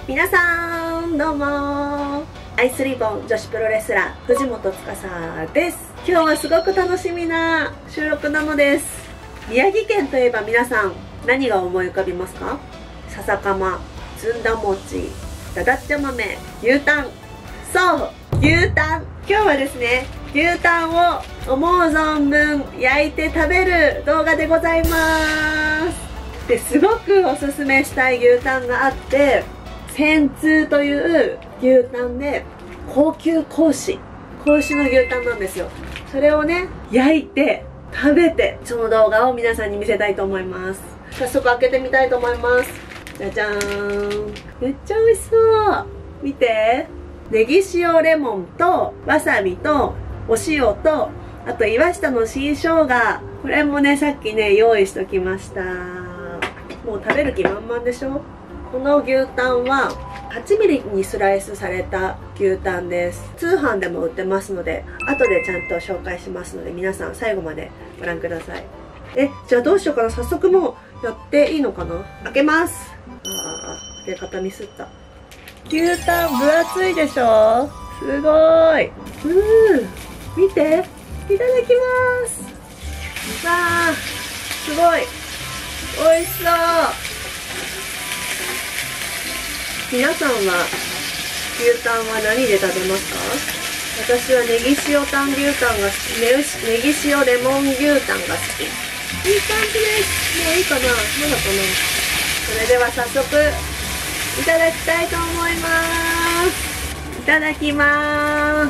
皆さんどうも、アイスリボン女子プロレスラー藤本司です。今日はすごく楽しみな収録なのです。宮城県といえば皆さん何が思い浮かびますか？笹かま、ずんだ餅、だだっちゃ豆、牛タン。そう、牛タン。今日はですね、牛タンを思う存分焼いて食べる動画でございます。ですごくおすすめしたい牛タンがあって、千通という牛タンで高級子牛の牛タンなんですよ。それをね、焼いて食べて、その動画を皆さんに見せたいと思います。早速開けてみたいと思います。じゃじゃーん。めっちゃ美味しそう。見て。ネギ塩レモンとわさびとお塩と、あと岩下の新生姜。これもね、さっきね、用意しときました。もう食べる気満々でしょ？この牛タンは8ミリにスライスされた牛タンです。通販でも売ってますので、後でちゃんと紹介しますので、皆さん最後までご覧ください。じゃあどうしようかな。早速もうやっていいのかな。開けます。開け方ミスった。牛タン分厚いでしょ？すごーい。見て。いただきます。わー、すごい。美味しそう。皆さんは牛タンは何で食べますか？私はネギ塩タン牛タンが好き。ネギ塩レモン牛タンが好き。いい感じです。もういいかな？まだかな？それでは早速いただきたいと思います。いただきます。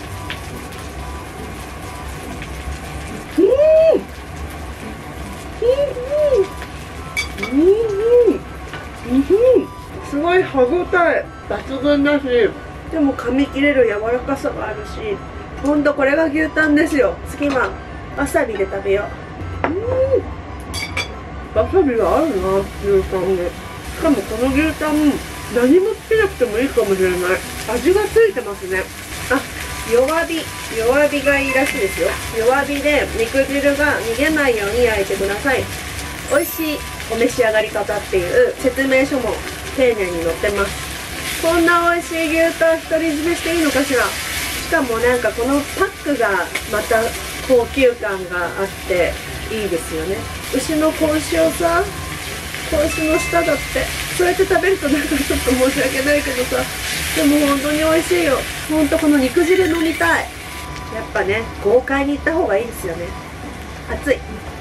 すごい歯ごたえ抜群だし、でも噛み切れる柔らかさがあるし、ほんとこれが牛タンですよ。次はわさびで食べよう。わさびが合うな、牛タンで。しかもこの牛タン、何もつけなくてもいいかもしれない。味がついてますね。弱火がいいらしいですよ。弱火で肉汁が逃げないように焼いてください。美味しいお召し上がり方っていう説明書も丁寧に載ってます。こんな美味しい牛タン独り占めしていいのかしら。しかもなんかこのパックがまた高級感があっていいですよね。牛の子牛をさ、子牛の舌だってそうやって食べるとなんかちょっと申し訳ないけどさ、でも本当に美味しいよ。ほんとこの肉汁飲みたい。やっぱね、豪快にいった方がいいですよね。熱い。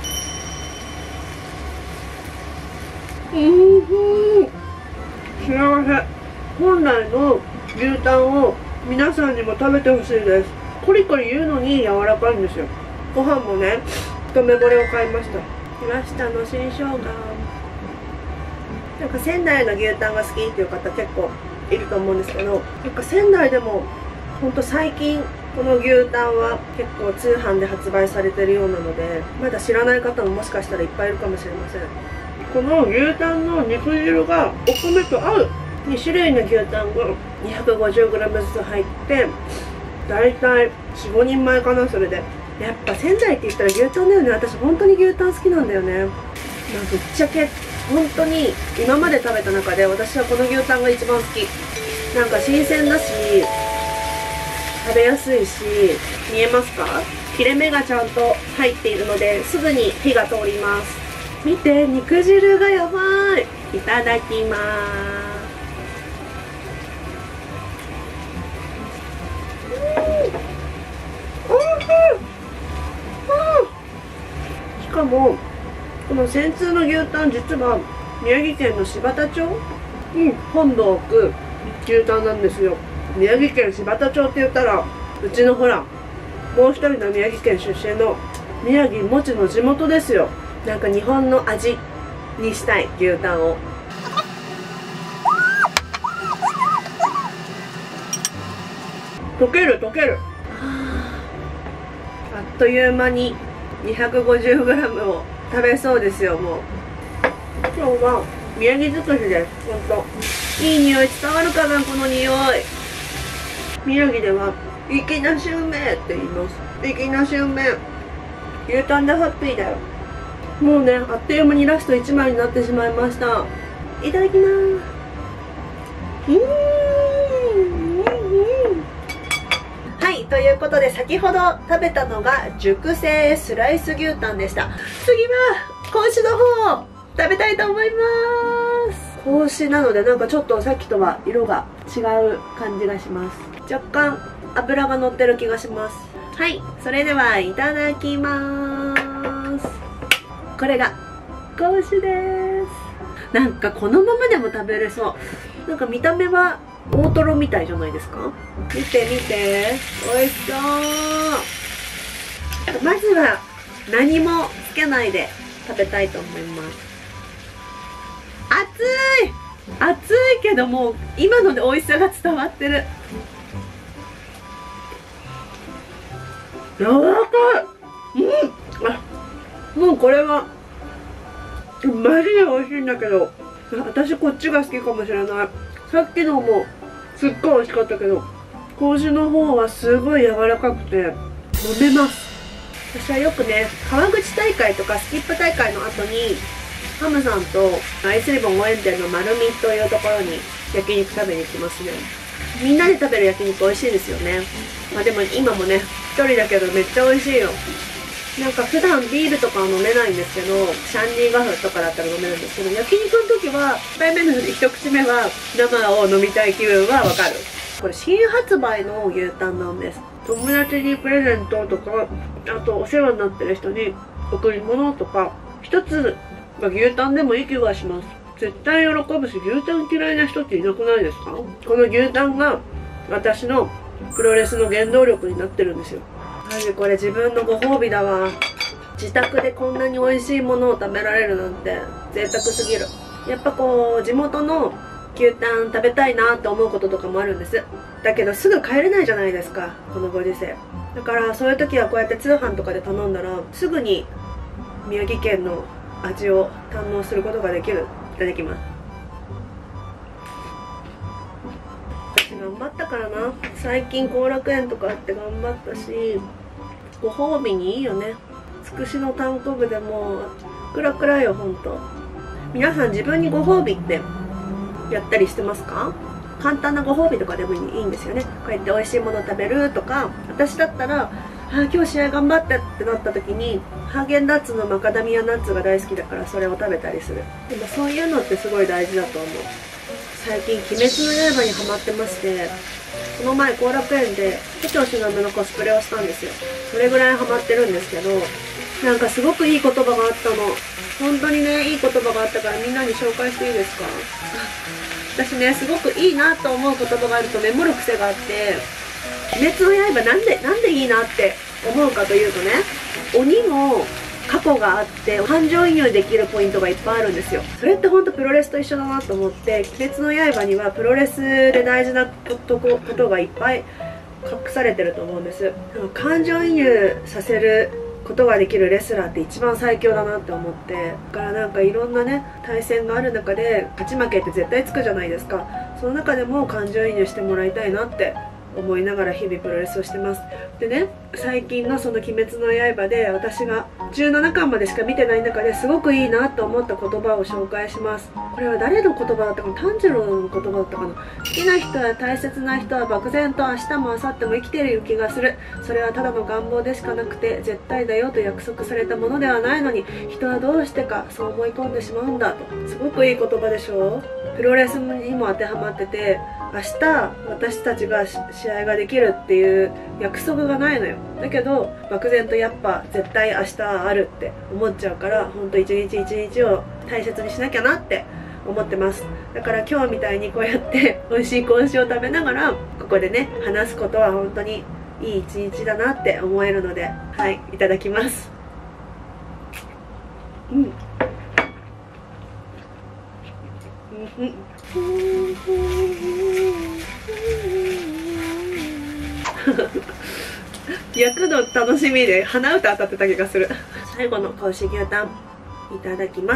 幸せ。本来の牛タンを皆さんにも食べてほしいです。コリコリ言うのに柔らかいんですよ。ご飯もね、一目惚れを買いました。岩下の新生姜。なんか仙台の牛タンが好きっていう方結構いると思うんですけど、なんか仙台でもほんと最近この牛タンは結構通販で発売されてるようなので、まだ知らない方ももしかしたらいっぱいいるかもしれません。この牛タンの肉汁がお米と合う。2種類の牛タンが 250g ずつ入って、だいたい 4,5 人前かな。それでやっぱ仙台って言ったら牛タンだよね。私本当に牛タン好きなんだよね。ぶっちゃけ本当に今まで食べた中で私はこの牛タンが一番好き。なんか新鮮だし食べやすいし、見えますか？切れ目がちゃんと入っているのですぐに火が通ります。見て、肉汁がやばい。いただきます。しかもこの千通の牛タン、実は宮城県の柴田町に本土を置く牛タンなんですよ。宮城県柴田町って言ったら、うちのほらもう一人の宮城県出身の宮城もちの地元ですよ。なんか日本の味にしたい牛タンを。溶ける。あっという間に 250g を食べそうですよ。もう今日は宮城尽くしです。ほんといい匂い伝わるかな、この匂い。宮城では粋な襲名って言います。粋な襲名。牛タンでハッピーだよ。もうね、あっという間にラスト1枚になってしまいました。いただきます。 はい、ということで先ほど食べたのが熟成スライス牛タンでした。次は子牛の方食べたいと思います。子牛なのでなんかちょっとさっきとは色が違う感じがします。若干脂が乗ってる気がします。はい、それではいただきます。これが子牛です。なんかこのままでも食べれそう。なんか見た目は大トロみたいじゃないですか。見て見て、美味しそう。まずは何もつけないで食べたいと思います。熱いけどもう今ので美味しさが伝わってる。柔らかい。もうこれはマジで美味しいんだけど、私こっちが好きかもしれない。さっきのもすっごい美味しかったけど、子牛の方はすごい柔らかくて飲めます。私はよくね、川口大会とかスキップ大会の後にハムさんとアイスリボン応援店の丸みというところに焼肉食べに行きますね。みんなで食べる焼肉美味しいですよね。まあでも今もね、一人だけどめっちゃ美味しいよ。なんか普段ビールとかは飲めないんですけど、シャンディガフとかだったら飲めるんですけど、焼肉の時は1杯目の一口目は生を飲みたい気分はわかる。これ新発売の牛タンなんです。友達にプレゼントとか、あとお世話になってる人に贈り物とか、一つが牛タンでもいい気がします。絶対喜ぶし、牛タン嫌いな人っていなくないですか？この牛タンが私のプロレスの原動力になってるんですよ。マジこれ自分のご褒美だわ。自宅でこんなに美味しいものを食べられるなんて贅沢すぎる。やっぱこう地元の牛タン食べたいなって思うこととかもあるんです。だけどすぐ帰れないじゃないですか、このご時世。だからそういう時はこうやって通販とかで頼んだらすぐに宮城県の味を堪能することができる。いただきます。私頑張ったからな。最近後楽園とかあって頑張ったし、ご褒美にいいよね。つくしのたんこぶでもクラクラよほんと。皆さん自分にご褒美ってやったりしてますか？簡単なご褒美とかでもいいんですよね。こうやって美味しいもの食べるとか、私だったら今日試合頑張ってってなった時にハーゲンダッツのマカダミアナッツが大好きだからそれを食べたりする。でもそういうのってすごい大事だと思う。最近「鬼滅の刃」にハマってまして、この前後楽園で胡蝶しのぶのコスプレをしたんですよ。それぐらいハマってるんですけど、なんかすごくいい言葉があったの。本当にね、いい言葉があったからみんなに紹介していいですか？私ね、すごくいいなと思う言葉があるとメモる癖があって、鬼滅の刃なんでいいなって思うかというとね、鬼も過去があって感情移入できるポイントがいっぱいあるんですよ。それってほんとプロレスと一緒だなと思って、鬼滅の刃にはプロレスで大事なことがいっぱい隠されてると思うんです。感情移入させることができるレスラーって一番最強だなって思って、だからなんかいろんなね対戦がある中で勝ち負けって絶対つくじゃないですか。その中でも感情移入してもらいたいなって思いながら日々プロレスをしてます。でね、最近のその「鬼滅の刃」で私が17巻までしか見てない中ですごくいいなと思った言葉を紹介します。これは誰の言葉だったかな、炭治郎の言葉だったかな。好きな人や大切な人は漠然と明日も明後日も生きている気がする。それはただの願望でしかなくて絶対だよと約束されたものではないのに、人はどうしてかそう思い込んでしまうんだと。すごくいい言葉でしょ。プロレスにも当てはまってて、明日私たちが試合ができるっていう約束がないのよ。だけど漠然とやっぱ絶対明日あるって思っちゃうから、ほんと一日一日を大切にしなきゃなって思ってます。だから今日みたいにこうやって美味しい子牛を食べながらここでね話すことは本当にいい一日だなって思えるので、はい、いただきます。焼くの楽しみで鼻歌当たってた気がする。最後の子牛牛タンいただきます。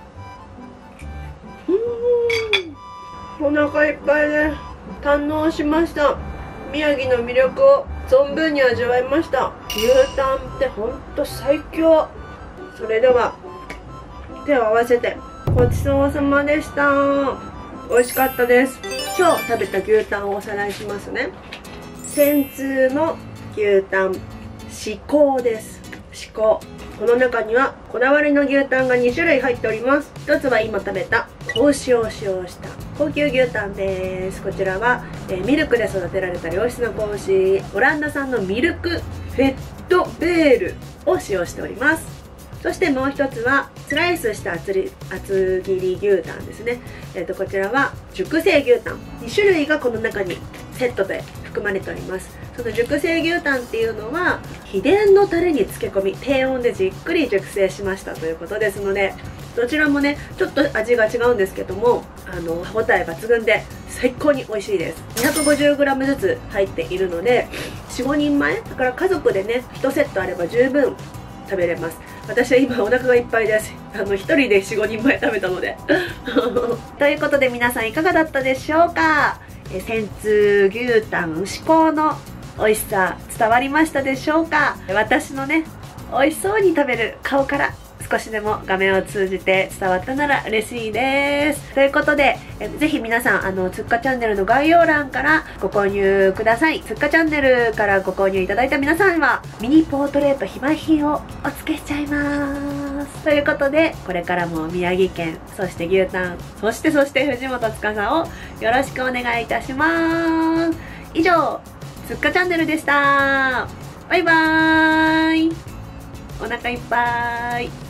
お腹いっぱいで堪能しました。宮城の魅力を存分に味わいました。牛タンってほんと最強。それでは手を合わせてごちそうさまでした。美味しかったです。 今日食べた牛タンをおさらいしますね。千通の牛タン至高です。至高。この中にはこだわりの牛タンが2種類入っております。一つは今食べた子牛を使用した高級牛タンです。こちらは、ミルクで育てられた良質な子牛、オランダ産のミルクフェットベールを使用しております。そしてもう一つはスライスした厚切り牛タンですね。こちらは熟成牛タン2種類がこの中にセットで含まれております。その熟成牛タンっていうのは秘伝のタレに漬け込み低温でじっくり熟成しましたということですので、どちらもねちょっと味が違うんですけども歯ごたえ抜群で最高に美味しいです。 250g ずつ入っているので 4,5 人前だから家族でね1セットあれば十分食べれます。私は今お腹がいっぱいです。1人で 4,5 人前食べたのでということで皆さんいかがだったでしょうか。千通牛タン至高の美味しさ伝わりましたでしょうか。私のね美味しそうに食べる顔から少しでも画面を通じて伝わったなら嬉しいです。ということでぜひ皆さんつっかチャンネルの概要欄からご購入ください。つっかチャンネルからご購入いただいた皆さんはミニポートレート非売品をお付けしちゃいます。ということでこれからも宮城県そして牛タンそして藤本司をよろしくお願いいたします。以上つっかチャンネルでした。バイバーイ。お腹いっぱい。